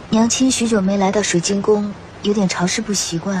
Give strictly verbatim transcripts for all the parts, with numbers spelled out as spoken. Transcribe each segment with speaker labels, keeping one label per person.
Speaker 1: 娘亲许久没来到水晶宫，有点潮湿不习惯。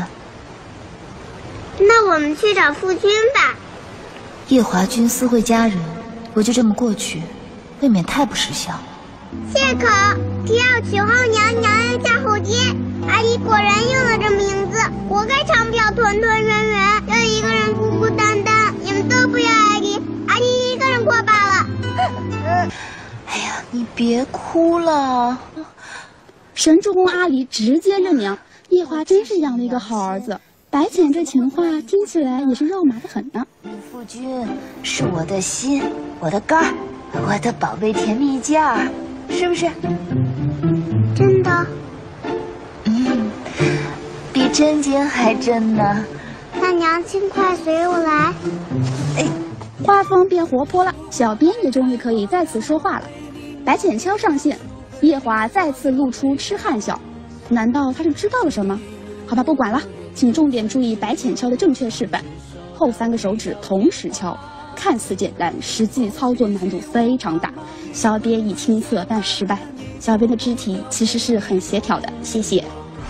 Speaker 2: 那我们去找父君吧。
Speaker 1: 夜华君私会家人，我就这么过去，未免太不识相。
Speaker 2: 谢可，提奥求后娘，娘娘嫁后爹。阿姨果然应了这名字，活该长票团团圆圆，要一个人孤孤单单。你们都不要阿姨，阿姨一个人过罢了。
Speaker 1: 哎呀，你别哭了。
Speaker 3: 神助攻阿离直接认娘，夜华真是养了一个好儿子。白浅这情话听起来也是肉麻的很呢。
Speaker 1: 夫君是我的心，我的肝儿，我的宝贝甜蜜件儿，是不是？
Speaker 2: 真的？
Speaker 1: 嗯，比真经还真呢。
Speaker 2: 那娘亲快随我来。
Speaker 3: 哎，画风变活泼了，小编也终于可以再次说话了。白浅敲上线，夜华再次露出痴汉笑，难道他是知道了什么？好吧，不管了。请重点注意白浅敲的正确示范，后三个手指同时敲，看似简单，实际操作难度非常大。小编已亲测但失败，小编的肢体其实是很协调的，谢谢。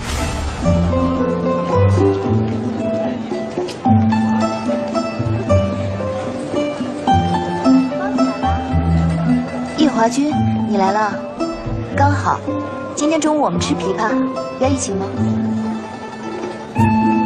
Speaker 1: 夜华君，你来了，刚好。今天中午我们吃枇杷，要一起吗？